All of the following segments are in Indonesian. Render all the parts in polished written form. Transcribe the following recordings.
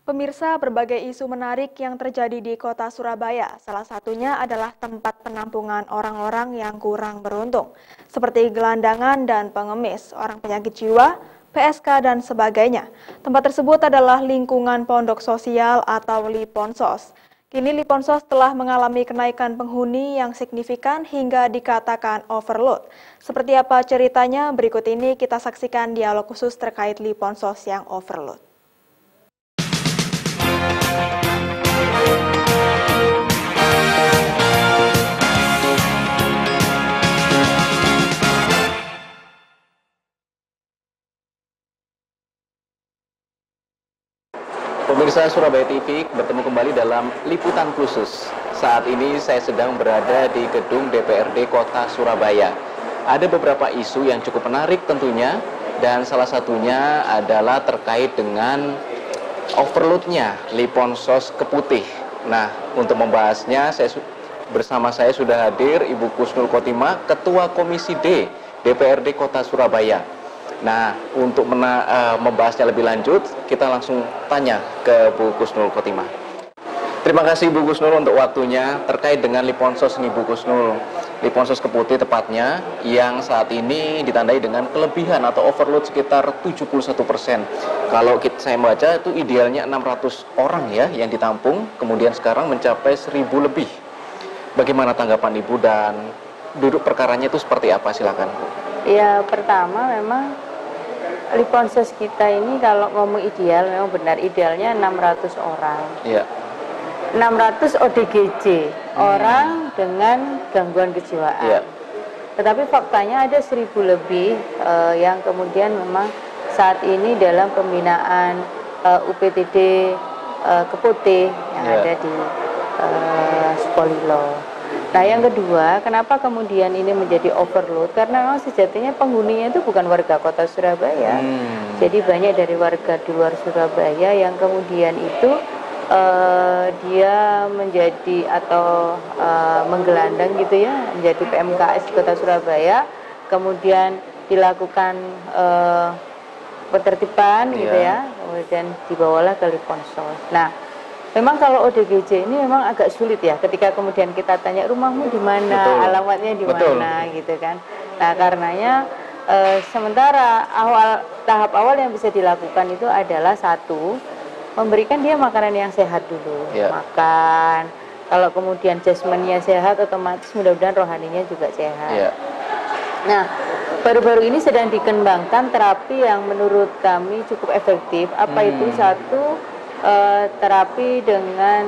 Pemirsa, berbagai isu menarik yang terjadi di kota Surabaya, salah satunya adalah tempat penampungan orang-orang yang kurang beruntung, seperti gelandangan dan pengemis, orang penyakit jiwa, PSK, dan sebagainya. Tempat tersebut adalah lingkungan pondok sosial atau Liponsos. Kini Liponsos telah mengalami kenaikan penghuni yang signifikan hingga dikatakan overload. Seperti apa ceritanya? Berikut ini kita saksikan dialog khusus terkait Liponsos yang overload. Pemirsa Surabaya TV bertemu kembali dalam liputan khusus. Saat ini saya sedang berada di gedung DPRD Kota Surabaya. Ada beberapa isu yang cukup menarik tentunya, dan salah satunya adalah terkait dengan overloadnya Liponsos Keputih. Nah, untuk membahasnya bersama saya sudah hadir Ibu Kusnul Khotimah, Ketua Komisi D DPRD Kota Surabaya. Nah, untuk membahasnya lebih lanjut, kita langsung tanya ke Bu Kusnul Khotimah. Terima kasih Bu Kusnul untuk waktunya terkait dengan Liponsos ini, Bu Kusnul. Liponsos Keputih tepatnya, yang saat ini ditandai dengan kelebihan atau overload sekitar 71%. Kalau saya baca itu idealnya 600 orang ya yang ditampung, kemudian sekarang mencapai 1000 lebih. Bagaimana tanggapan Ibu dan duduk perkaranya itu seperti apa? Silakan, Bu. Ya, pertama memang Liponsos kita ini kalau ngomong ideal, memang benar idealnya 600 orang. Iya. 600 ODGJ, orang dengan gangguan kejiwaan. Iya. Tetapi faktanya ada 1000 lebih yang kemudian memang saat ini dalam pembinaan UPTD Keputih yang ada di Sukolilo. Nah, yang kedua, kenapa kemudian ini menjadi overload? Karena memang sejatinya penghuninya itu bukan warga kota Surabaya. Jadi banyak dari warga di luar Surabaya yang kemudian itu dia menjadi atau menggelandang gitu ya, menjadi PMKS kota Surabaya. Kemudian dilakukan penertiban gitu ya, kemudian dibawalah ke Liponsos. Nah, memang kalau ODGJ ini memang agak sulit ya ketika kemudian kita tanya rumahmu di mana, alamatnya di mana gitu kan. Nah, karenanya sementara tahap awal yang bisa dilakukan itu adalah satu, memberikan dia makanan yang sehat dulu. Makan, kalau kemudian jasmaninya sehat, otomatis mudah-mudahan rohaninya juga sehat. Nah, baru-baru ini sedang dikembangkan terapi yang menurut kami cukup efektif. Apa itu? Satu, terapi dengan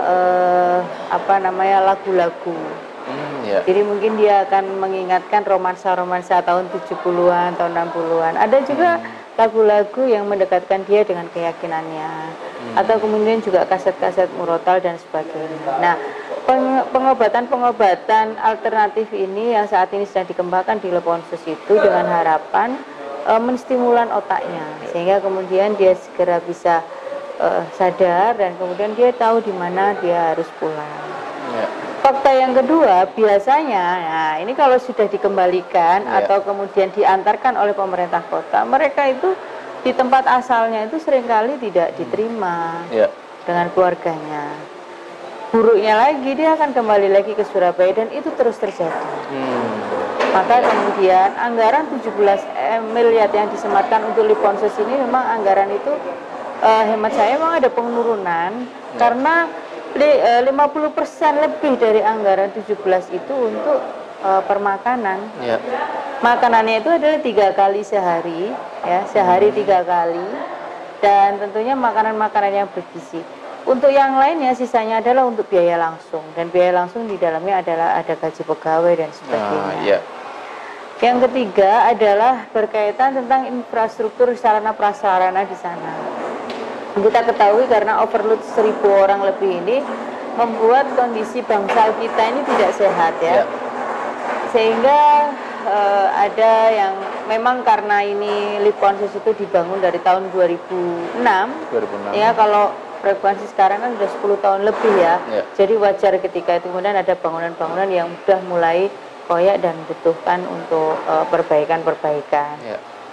lagu-lagu. Jadi mungkin dia akan mengingatkan romansa-romansa tahun 70-an, tahun 60-an. Ada juga lagu-lagu yang mendekatkan dia dengan keyakinannya. Atau kemudian juga kaset-kaset murotal dan sebagainya. Nah, pengobatan-pengobatan alternatif ini yang saat ini sedang dikembangkan di Liponsos itu dengan harapan menstimulan otaknya. Sehingga kemudian dia segera bisa sadar dan kemudian dia tahu di mana dia harus pulang. Fakta yang kedua, biasanya, nah ini kalau sudah dikembalikan atau kemudian diantarkan oleh pemerintah kota, mereka itu di tempat asalnya itu seringkali tidak diterima dengan keluarganya. Buruknya lagi, dia akan kembali lagi ke Surabaya dan itu terus terjadi. Maka kemudian anggaran 17 miliar yang disematkan untuk Liponsos ini memang anggaran itu hemat saya memang ada penurunan karena 50% lebih dari anggaran 17 itu untuk permakanan. Makanannya itu adalah 3 kali sehari, ya, sehari 3 kali, dan tentunya makanan-makanan yang bergizi. Untuk yang lainnya sisanya adalah untuk biaya langsung, dan biaya langsung di dalamnya adalah ada gaji pegawai dan sebagainya. Yang ketiga adalah berkaitan tentang infrastruktur sarana prasarana di sana. Kita ketahui karena overload 1000 orang lebih ini membuat kondisi bangsa kita ini tidak sehat ya. Sehingga ada yang memang karena ini Liponsos itu dibangun dari tahun 2006. Ya, kalau frekuensi sekarang kan sudah 10 tahun lebih ya. Jadi wajar ketika itu kemudian ada bangunan-bangunan yang sudah mulai koyak dan butuhkan untuk perbaikan-perbaikan.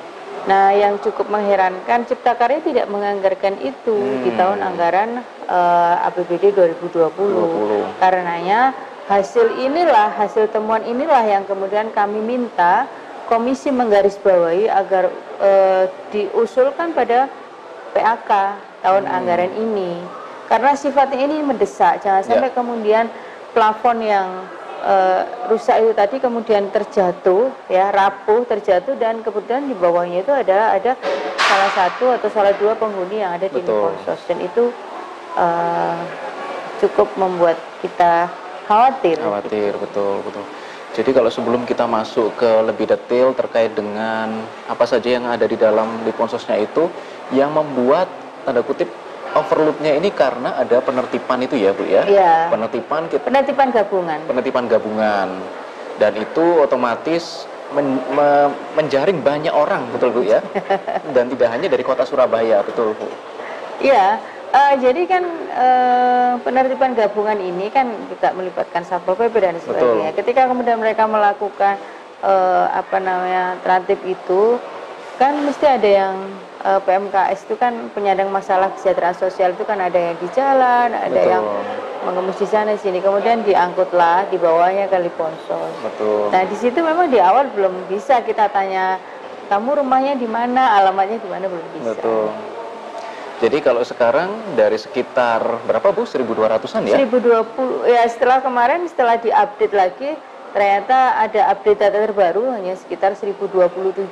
Nah, yang cukup mengherankan, Cipta Karya tidak menganggarkan itu di tahun anggaran APBD 2020. Karenanya hasil temuan inilah yang kemudian kami minta komisi menggarisbawahi agar diusulkan pada PAK tahun anggaran ini. Karena sifatnya ini mendesak, jangan sampai kemudian plafon yang rusak itu tadi kemudian terjatuh, ya rapuh, terjatuh, dan kemudian di bawahnya itu ada salah satu atau salah dua penghuni yang ada di Liponsos, dan itu cukup membuat kita khawatir. Betul. Jadi kalau sebelum kita masuk ke lebih detail terkait dengan apa saja yang ada di dalam Liponsosnya itu, yang membuat tanda kutip overloadnya ini karena ada penertiban itu ya Bu ya? Iya. Penertiban gabungan. Dan itu otomatis menjaring banyak orang, betul Bu ya? Dan tidak hanya dari kota Surabaya, betul Bu? Iya, jadi kan penertiban gabungan ini kan juga melibatkan Satpol PP dan sebagainya. Ketika kemudian mereka melakukan tertib itu, kan mesti ada yang PMKS itu kan penyandang masalah kesejahteraan sosial itu kan ada yang di jalan, ada yang mengemis di sana sini, kemudian diangkutlah di bawahnya ke Liponsos. Nah di situ memang di awal belum bisa kita tanya kamu rumahnya di mana, alamatnya di mana, belum bisa. Jadi kalau sekarang dari sekitar berapa Bu? 1.200-an ya? 1020 ya, setelah diupdate lagi ternyata ada update data terbaru hanya sekitar 1027.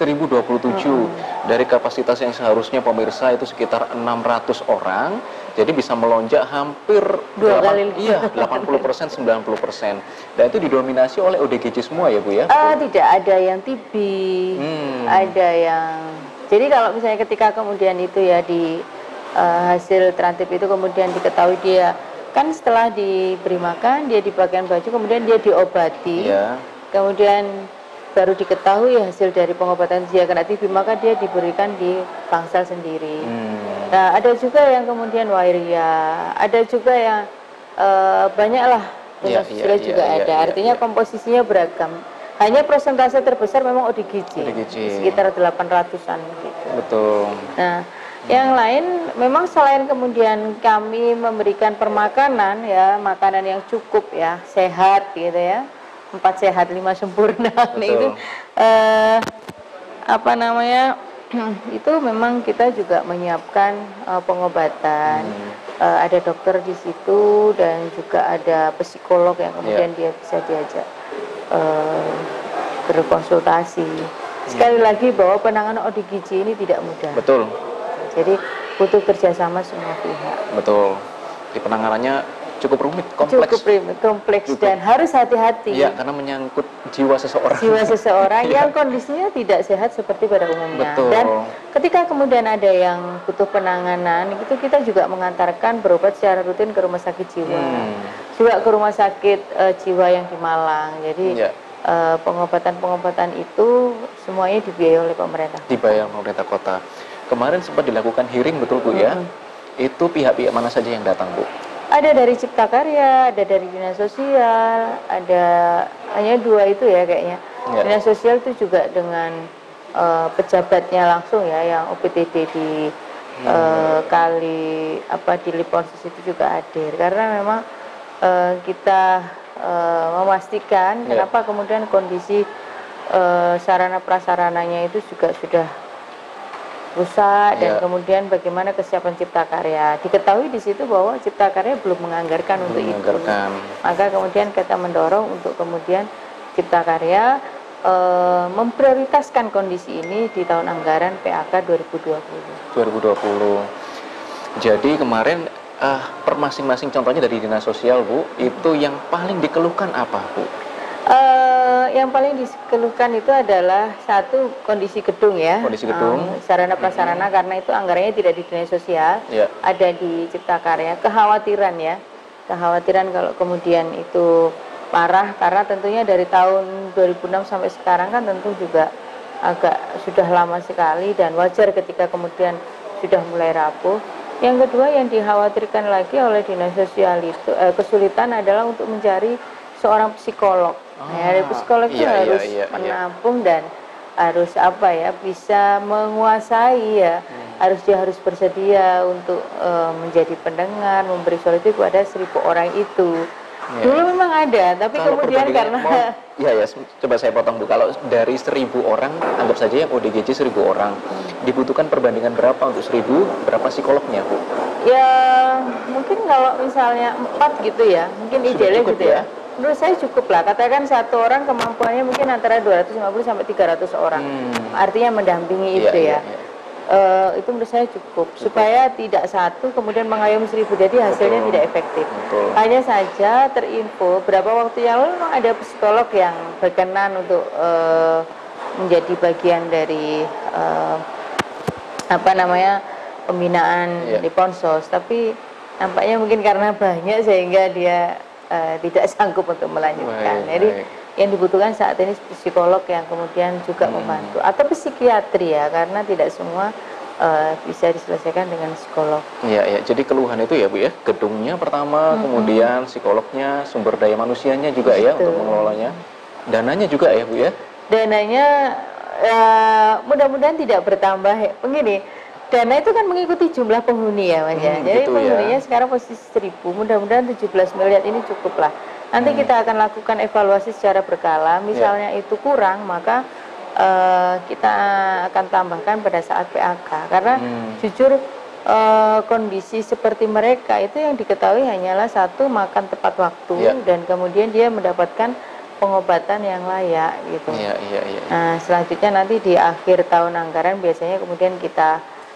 Dari kapasitas yang seharusnya pemirsa itu sekitar 600 orang, jadi bisa melonjak hampir 80%, 90%. Dan itu didominasi oleh ODGJ semua ya Bu ya? Tidak, ada yang TB, ada yang... Jadi kalau misalnya ketika kemudian itu ya di hasil transtip itu kemudian diketahui dia kan setelah diberi makan, dia dipakai baju, kemudian dia diobati, kemudian baru diketahui hasil dari pengobatan dia kena TB, maka dia diberikan di Bangsal sendiri. Nah, ada juga yang kemudian Wairia, ada juga yang banyaklah, juga ada. Artinya komposisinya beragam. Hanya persentase terbesar memang ODGJ. Sekitar 800-an gitu. Betul. Nah, yang lain memang selain kemudian kami memberikan permakanan ya, makanan yang cukup ya, sehat gitu ya, 4 sehat 5 sempurna. Itu itu memang kita juga menyiapkan pengobatan, ada dokter di situ dan juga ada psikolog yang kemudian dia bisa diajak berkonsultasi. Sekali lagi bahwa penanganan ODGJ ini tidak mudah. Betul. Jadi butuh kerjasama semua pihak. Betul. Di penanganannya cukup rumit, kompleks dan harus hati-hati. Iya, karena menyangkut jiwa seseorang. Yang kondisinya tidak sehat seperti pada umumnya. Betul. Dan ketika kemudian ada yang butuh penanganan, itu kita juga mengantarkan berobat secara rutin ke rumah sakit jiwa. Juga ke rumah sakit jiwa yang di Malang. Jadi pengobatan itu semuanya dibiayai oleh pemerintah. Dibayar pemerintah kota. Kemarin sempat dilakukan hearing, betul Bu ya? Itu pihak-pihak mana saja yang datang Bu? Ada dari Cipta Karya, ada dari Dinas Sosial, ada hanya 2 itu ya kayaknya. Dinas Sosial itu juga dengan pejabatnya langsung ya, yang OPTD di di Liponsos itu juga hadir. Karena memang kita memastikan kenapa kemudian kondisi sarana prasarananya itu juga sudah rusak dan kemudian bagaimana kesiapan Cipta Karya. Diketahui di situ bahwa Cipta Karya belum menganggarkan untuk itu. Maka kemudian kita mendorong untuk kemudian Cipta Karya memprioritaskan kondisi ini di tahun anggaran PAK 2020. Jadi kemarin per masing-masing contohnya dari Dinas Sosial Bu, itu yang paling dikeluhkan apa Bu? Yang paling dikeluhkan itu adalah satu kondisi gedung ya, sarana prasarana, karena itu anggarannya tidak di Dinas Sosial, ada di Cipta Karya. Kekhawatiran kalau kemudian itu parah, karena tentunya dari tahun 2006 sampai sekarang kan tentu juga agak sudah lama sekali dan wajar ketika kemudian sudah mulai rapuh. Yang kedua yang dikhawatirkan lagi oleh Dinas Sosial itu kesulitan adalah untuk mencari seorang psikolog. Psikolog itu harus menampung dan harus apa ya, bisa menguasai ya, dia harus bersedia untuk menjadi pendengar, memberi solusi kepada 1.000 orang itu. Ya. Dulu memang ada, tapi Kalau kemudian karena ya, coba saya potong Bu. Kalau dari 1.000 orang, anggap saja yang ODGJ 1.000 orang, dibutuhkan perbandingan berapa untuk 1.000, berapa psikolognya Bu? ya mungkin kalau misalnya 4 gitu ya, mungkin Sudah idealnya cukup gitu ya. Menurut saya cukup lah, katakan satu orang kemampuannya mungkin antara 250 sampai 300 orang, artinya mendampingi itu ya. Itu menurut saya cukup supaya tidak satu kemudian mengayomi 1.000, jadi hasilnya tidak efektif. Hanya saja terinfo berapa waktu yang lalu memang ada psikolog yang berkenan untuk menjadi bagian dari apa namanya, pembinaan di Ponsos, tapi nampaknya mungkin karena banyak sehingga dia tidak sanggup untuk melanjutkan. Jadi yang dibutuhkan saat ini psikolog yang kemudian juga membantu, atau psikiatri ya, karena tidak semua bisa diselesaikan dengan psikolog. Iya, jadi keluhan itu ya Bu ya, gedungnya pertama, kemudian psikolognya, sumber daya manusianya juga ya untuk mengelolanya, dananya juga ya Bu ya. Dananya mudah-mudahan tidak bertambah. Begini, dana itu kan mengikuti jumlah penghuni ya Mas ya. Jadi gitu penghuninya ya. sekarang posisi 1.000, mudah-mudahan 17 miliar ini cukup lah. Nanti kita akan lakukan evaluasi secara berkala, misalnya itu kurang, maka kita akan tambahkan pada saat PAK. Karena jujur kondisi seperti mereka itu yang diketahui hanyalah satu, makan tepat waktu, dan kemudian dia mendapatkan pengobatan yang layak gitu. Nah, selanjutnya nanti di akhir tahun anggaran biasanya kemudian kita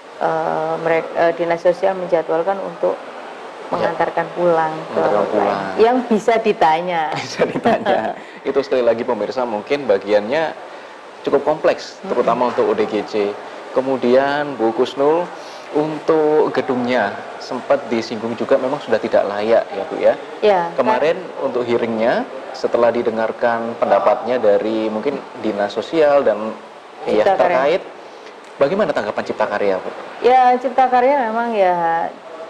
Dinas Sosial menjadwalkan untuk mengantarkan pulang yang bisa ditanya. Bisa ditanya. Itu sekali lagi pemirsa, mungkin bagiannya cukup kompleks, terutama untuk ODGJ. Kemudian Bu Kusnul, untuk gedungnya sempat disinggung juga memang sudah tidak layak ya Bu ya. Kemarin untuk hearingnya, setelah didengarkan pendapatnya dari mungkin Dinas Sosial dan pihak terkait, bagaimana tanggapan Cipta Karya Bu? Ya, Cipta Karya memang ya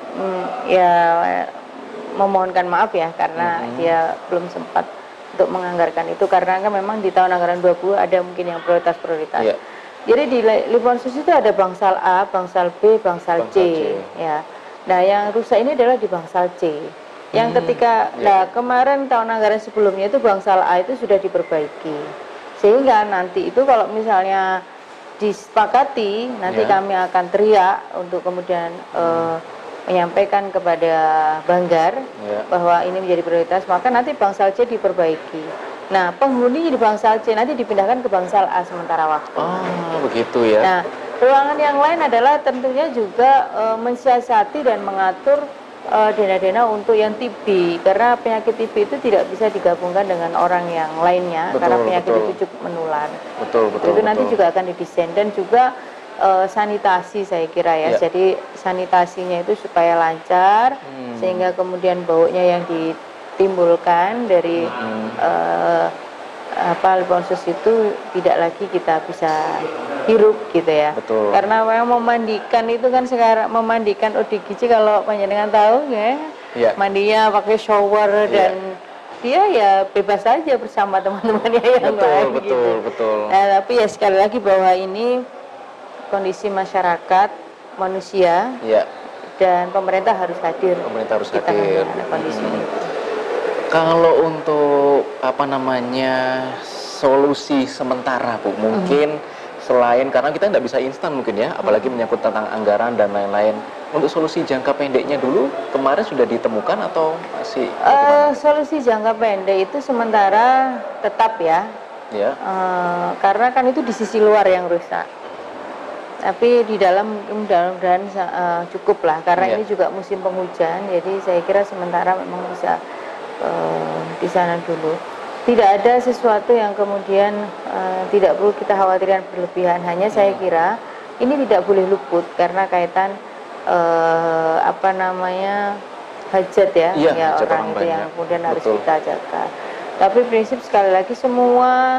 memohonkan maaf ya, karena dia belum sempat untuk menganggarkan itu, karena kan memang di tahun anggaran 20 ada mungkin yang prioritas-prioritas. Jadi di Liponsus itu ada bangsal A, bangsal B, bangsal C. Ya. Nah, yang rusak ini adalah di bangsal C. Yang ketika kemarin tahun anggaran sebelumnya itu bangsal A itu sudah diperbaiki. Sehingga nanti itu kalau misalnya disepakati, nanti kami akan teriak untuk kemudian menyampaikan kepada Banggar bahwa ini menjadi prioritas, maka nanti bangsal C diperbaiki. Nah, penghuni di bangsal C nanti dipindahkan ke bangsal A sementara waktu. Oh, begitu ya. Nah, ruangan yang lain adalah tentunya juga mensiasati dan mengatur dana-dana untuk yang TB, karena penyakit TB itu tidak bisa digabungkan dengan orang yang lainnya, karena penyakit itu cukup menular. Itu nanti juga akan didesain, dan juga sanitasi saya kira ya. Jadi sanitasinya itu supaya lancar, sehingga kemudian baunya yang ditimbulkan dari Liponsus itu tidak lagi kita bisa hirup gitu ya. Karena memang memandikan itu kan sekarang, memandikan ODGJ kalau panjenengan tahu ya, mandinya pakai shower dan dia ya bebas saja bersama teman-temannya yang lain gitu. Nah, tapi ya sekali lagi bahwa ini kondisi masyarakat, manusia, dan pemerintah harus hadir. Di tengah kondisi ini. Kalau untuk solusi sementara Bu, mungkin selain, karena kita nggak bisa instan mungkin ya, apalagi menyangkut tentang anggaran dan lain-lain. Untuk solusi jangka pendeknya dulu kemarin sudah ditemukan atau masih? Solusi jangka pendek itu sementara tetap ya. Karena kan itu di sisi luar yang rusak. Tapi di dalam mudah-mudahan cukup lah, karena ini juga musim penghujan, jadi saya kira sementara memang bisa di sana dulu. Tidak ada sesuatu yang kemudian tidak perlu kita khawatirkan berlebihan. Hanya saya kira ini tidak boleh luput karena kaitan hajat ya, orang itu yang kemudian harus kita jaga. Tapi prinsip sekali lagi semua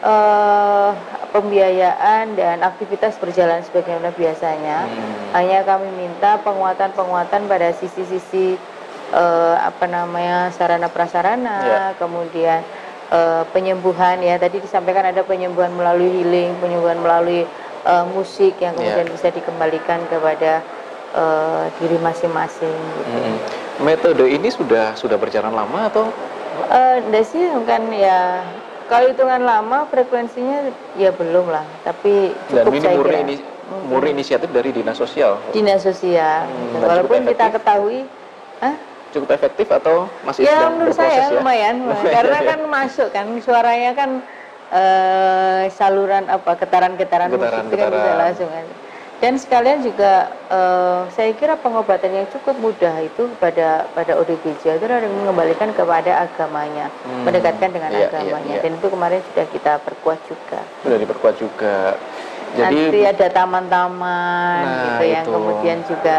pembiayaan dan aktivitas berjalan sebagaimana biasanya. Hanya kami minta penguatan pada sisi-sisi sarana prasarana, kemudian penyembuhan ya. Tadi disampaikan ada penyembuhan melalui healing, penyembuhan melalui musik yang kemudian bisa dikembalikan kepada diri masing-masing. Gitu. Metode ini sudah berjalan lama atau? Enggak sih, bukan ya. Kalau hitungan lama frekuensinya ya belum lah, tapi cukup saya kira. Murni inisiatif dari Dinas Sosial. Dinas Sosial. Walaupun kita ketahui, cukup efektif atau masih ya, sedang menurut berproses saya ya? lumayan, karena kan masuk kan suaranya kan saluran getaran-getaran musik itu kan bisa langsung aja. Dan sekalian juga saya kira pengobatan yang cukup mudah itu pada ODGJ itu adalah mengembalikan kepada agamanya, mendekatkan dengan agamanya. Dan itu kemarin sudah kita perkuat juga. Sudah diperkuat juga. Jadi nanti ada taman-taman gitu yang kemudian juga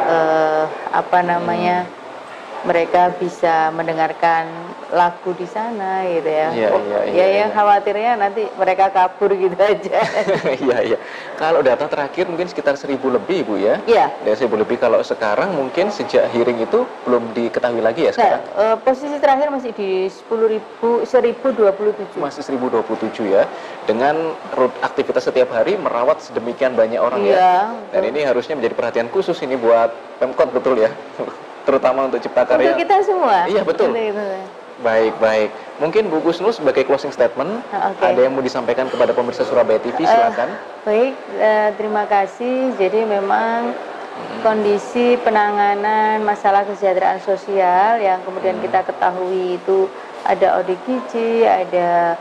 mereka bisa mendengarkan lagu di sana gitu ya. Yang khawatirnya nanti mereka kabur gitu aja. Iya. Kalau data terakhir mungkin sekitar 1.000 lebih Bu ya. Iya. Dari 1.000 lebih. Kalau sekarang mungkin sejak hearing itu belum diketahui lagi ya sekarang? Posisi terakhir masih di 1.027. Masih 1.027 ya. Dengan aktivitas setiap hari merawat sedemikian banyak orang ya. Dan ini harusnya menjadi perhatian khusus ini buat Pemkot, betul ya? Terutama untuk Cipta Karya. Untuk kita semua. Iya betul. Baik. Mungkin Bu Gusnul sebagai closing statement, ada yang mau disampaikan kepada pemirsa Surabaya TV, silakan. Baik, terima kasih. Jadi memang kondisi penanganan masalah kesejahteraan sosial yang kemudian kita ketahui itu ada ODGJ, ada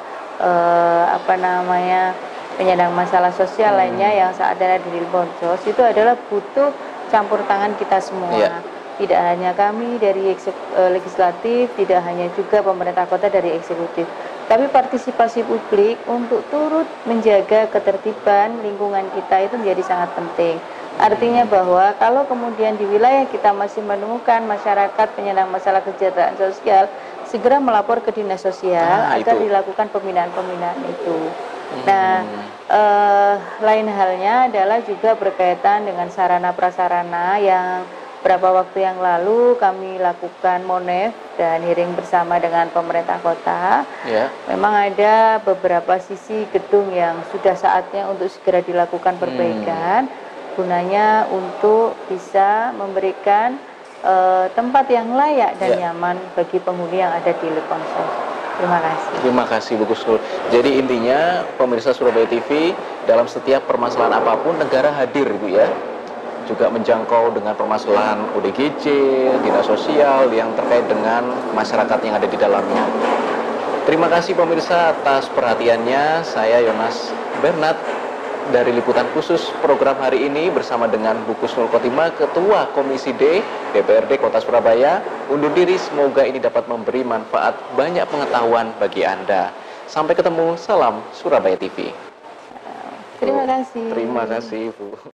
penyandang masalah sosial lainnya yang saat ada di Bonsos, itu adalah butuh campur tangan kita semua. Tidak hanya kami dari legislatif, tidak hanya juga pemerintah kota dari eksekutif, tapi partisipasi publik untuk turut menjaga ketertiban lingkungan kita itu menjadi sangat penting. Artinya bahwa kalau kemudian di wilayah kita masih menemukan masyarakat penyandang masalah kesejahteraan sosial, segera melapor ke dinas sosial agar dilakukan pembinaan-pembinaan itu. Nah, lain halnya adalah juga berkaitan dengan sarana prasarana yang beberapa waktu yang lalu kami lakukan monef dan hearing bersama dengan pemerintah kota. Memang ada beberapa sisi gedung yang sudah saatnya untuk segera dilakukan perbaikan, gunanya untuk bisa memberikan tempat yang layak dan nyaman bagi penghuni yang ada di Liponsos. Terima kasih. Terima kasih Bu Gusnul. Jadi intinya pemirsa Surabaya TV, dalam setiap permasalahan apapun negara hadir Bu ya. Juga menjangkau dengan permasalahan ODGJ, dinas sosial yang terkait dengan masyarakat yang ada di dalamnya. Terima kasih pemirsa atas perhatiannya. Saya Yonas Bernat dari liputan khusus program hari ini bersama dengan Bu Gusnul Khotimah, Ketua Komisi D DPRD Kota Surabaya. Undur diri, semoga ini dapat memberi manfaat banyak pengetahuan bagi Anda. Sampai ketemu, salam Surabaya TV. Terima kasih. Terima kasih Bu.